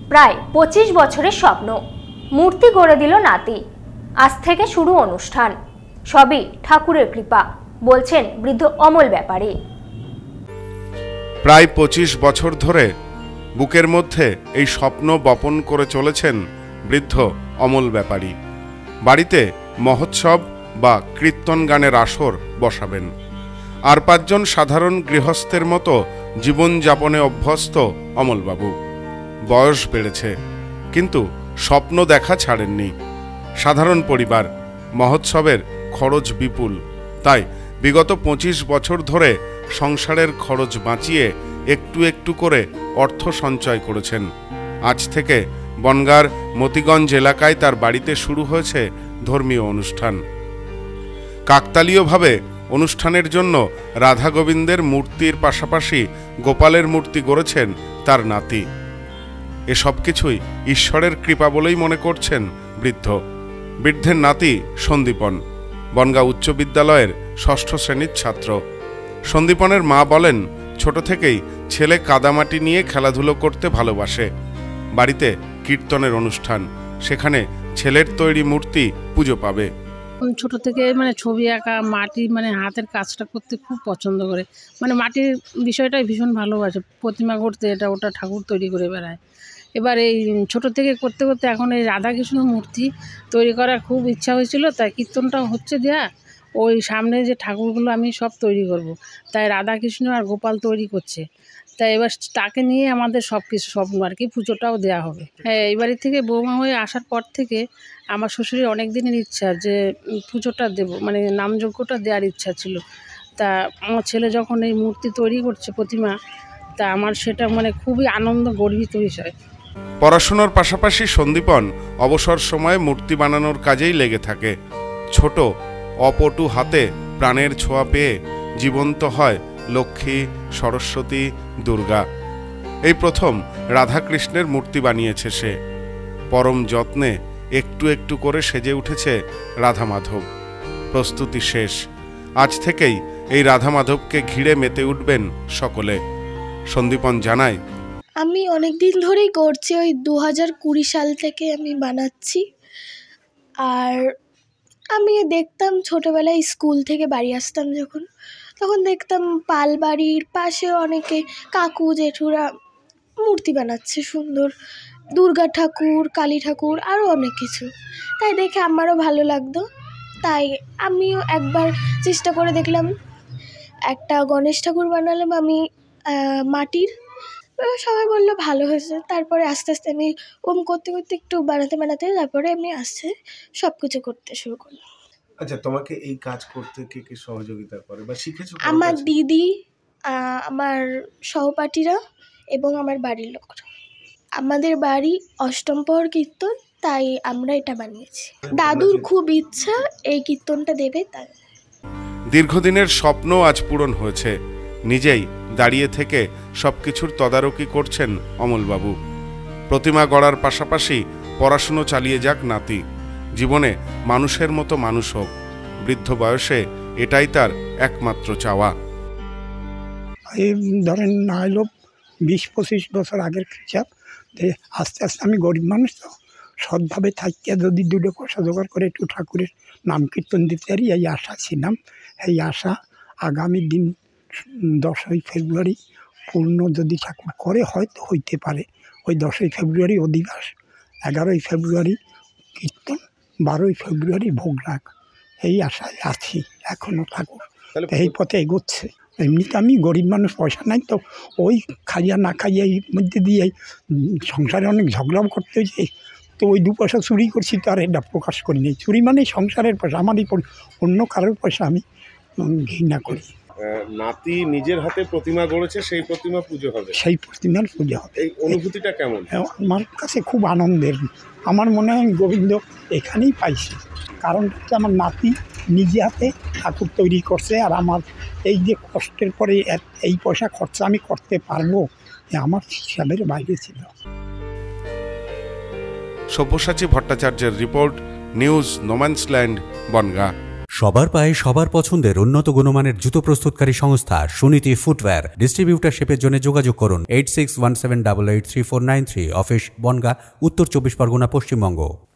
প্রায় 25 বছরের স্বপ্ন, মূর্তি গড়ে দিল নাতি। আজ থেকে শুরু অনুষ্ঠান, সবই ঠাকুরের কৃপা, বলছেন বৃদ্ধ অমল ব্যাপারী। প্রায় 25 বছর ধরে বুকের মধ্যে এই স্বপ্ন বপন করে চলেছেন বৃদ্ধ অমল ব্যাপারী। বাড়িতে মহোৎসব বা কীর্তন গানের আসর বসাবেন। আর 5 জন সাধারণ গৃহস্থের মতো জীবনযাপনে অভ্যস্ত অমলবাবু। বয়স বেড়েছে, কিন্তু স্বপ্ন দেখা ছাড়েননি। সাধারণ পরিবার, মহোৎসবের খরচ বিপুল, তাই বিগত 25 বছর ধরে সংসারের খরচ বাঁচিয়ে একটু একটু করে অর্থ সঞ্চয় করেছেন। আজ থেকে বনগাঁর মতিগঞ্জ এলাকায় তার বাড়িতে শুরু হয়েছে ধর্মীয় অনুষ্ঠান। কাকতালীয়ভাবে অনুষ্ঠানের জন্য রাধা গোবিন্দের মূর্তির পাশাপাশি গোপালের মূর্তি গড়েছেন তার নাতি। এসব কিছুই ঈশ্বরের কৃপা বলেই মনে করছেন বৃদ্ধের নাতি সন্দীপন বনগাঁ উচ্চ বিদ্যালয়ের 6ষ্ঠ শ্রেণীর ছাত্র। সন্দীপনের মা বলেন, ছোট থেকেই ছেলে কাদামাটি নিয়ে খেলাধুলো করতে ভালোবাসে। বাড়িতে কীর্তনের অনুষ্ঠান, সেখানে ছেলের তৈরি মূর্তি পুজো পাবে। ছোট থেকে ছবি আঁকা, মাটি হাতের কাজটা করতে খুব পছন্দ করে। মাটির বিষয়টাই ভীষণ ভালোবাসে। প্রতিমা করতে, এটা ওটা ঠাকুর তৈরি করে বেড়ায়। এবার এই ছোট থেকে করতে করতে এখন এই রাধাকৃষ্ণ মূর্তি তৈরি করার খুব ইচ্ছা হয়েছিল, তাই কীর্তনটাও হচ্ছে দেয়া। ওই সামনে যে ঠাকুরগুলো আমি সব তৈরি করব, তাই রাধাকৃষ্ণ আর গোপাল তৈরি করছে। তাই এবার তাকে নিয়ে আমাদের সব কিছু স্বপ্ন আর কি, পুজোটাও দেওয়া হবে। হ্যাঁ, এই বাড়ি থেকে বৌমা হয়ে আসার পর থেকে আমার শ্বশুরের অনেক দিনের ইচ্ছা যে পুজোটা দেবো, নামযজ্ঞটা দেওয়ার ইচ্ছা ছিল। তা আমার ছেলে যখন এই মূর্তি তৈরি করছে, প্রতিমা, তা আমার সেটা খুবই আনন্দ, গর্বিত বিষয়। পড়াশোনার পাশাপাশি সন্দীপন অবসর সময়ে মূর্তি বানানোর কাজেই লেগে থাকে। ছোট অপটু হাতে প্রাণের ছোঁয়া পেয়ে জীবন্ত হয় লক্ষ্মী, সরস্বতী, দুর্গা। এই প্রথম রাধাকৃষ্ণের মূর্তি বানিয়েছে সে। পরম যত্নে একটু একটু করে সেজে উঠেছে রাধা মাধব। প্রস্তুতি শেষ। আজ থেকেই এই রাধা মাধবকে ঘিরে মেতে উঠবেন সকলে। সন্দীপন জানায়, আমি অনেক দিন ধরেই করছি, ওই 2020 সাল থেকে আমি বানাচ্ছি। আর আমি দেখতাম ছোটোবেলায় স্কুল থেকে বাড়ি আসতাম যখন, তখন দেখতাম পাল বাড়ির পাশে অনেকে কাকু জেঠুরা মূর্তি বানাচ্ছে সুন্দর, দুর্গা ঠাকুর, কালী ঠাকুর, আরও অনেক কিছু। তাই দেখে আমারও ভালো লাগতো, তাই আমিও একবার চেষ্টা করে দেখলাম। একটা গণেশ ঠাকুর বানালাম আমি মাটির। সবাই বললো ভালো হয়েছে। তারপরে আস্তে আস্তে আমি ওম করতে করতে একটু বানাতে তারপরে আমি আস্তে সব কিছু করতে শুরু করলাম। আচ্ছা, তোমাকে এই কাজ করতে কে কে সহযোগিতা করে বা শিখেছো? আমার দিদি, আমার সহপাঠীরা এবং আমার বাড়ির লোকরা। আমাদের বাড়ি অষ্টম প্রহর কীর্তন, তাই আমরা এটা বানিয়েছি। দাদুর খুব ইচ্ছা এই কীর্তনটা দেবে, তাই। দীর্ঘদিনের স্বপ্ন আজ পূরণ হয়েছে। নিজেই দাঁড়িয়ে থেকে সবকিছুর তদারকি করছেন অমলবাবু। প্রতিমা গড়ার পাশাপাশি পড়াশুনো চালিয়ে যাক নাতি। জীবনে মানুষের মতো মানুষ হোক। বৃদ্ধ বয়সে এটাই তার একমাত্র চাওয়া। এই ধরেন না হলো 20-25 বছর আগের হিসাব। আস্তে আস্তে আমি গরিব মানুষ, তো সৎভাবে থাকিয়া যদি 2 পয়সা জোগাড় করে একটু ঠাকুরের নাম কীর্তন দিতে পারি, এই আশা ছিলাম। এই আশা আগামী দিন 10ই ফেব্রুয়ারি পূর্ণ যদি ঠাকুর করে হয়তো হইতে পারে। ওই 10ই ফেব্রুয়ারি অধিবাস, 11ই ফেব্রুয়ারি কীর্তন, 12ই ফেব্রুয়ারি ভোগরাগ। এই আশায় আছি এখনও। ঠাকুর এই পথে এগোচ্ছে। এমনিতে আমি গরিব মানুষ, পয়সা নাই, তো ওই খাইয়া না খাইয়া এই মধ্যে দিয়ে সংসারে অনেক ঝগড়াও করতে হয়েছে। তো ওই 2 পয়সা চুরি করছি, তো আর এটা প্রকাশ করিনি। চুরি সংসারের পয়সা, আমারই অন্য কারোর পয়সা আমি ঘৃণা করি। নাতি নিজের হাতে প্রতিমা গড়েছে, সেই প্রতিমা পুজো হবে, সেই প্রতিমার পুজো হবে। এই অনুভূতিটা কেমন? আমার কাছে খুব আনন্দের। আমার মনে হয় গোবিন্দ এখানেই পাইছে। কারণ হচ্ছে আমার নাতি নিজে হাতে ঠাকুর তৈরি করছে, আর আমার এই যে কষ্টের পরে এই পয়সা খরচা আমি করতে পারবো, আমার হিসাবের বাইরে ছিল। সব্যসাচী ভট্টাচার্যের রিপোর্ট, নিউজ নোম্যান্সল্যান্ড, বনগাঁ। সবার পায়ে সবার পছন্দের উন্নত গুণমানের জুতো প্রস্তুতকারী সংস্থা সুনীতি ফুটওয়্যার। ডিস্ট্রিবিউটারশিপের জন্য যোগাযোগ করুন 8617883493, অফিস বনগাঁ, উত্তর 24 পরগনা, পশ্চিমবঙ্গ।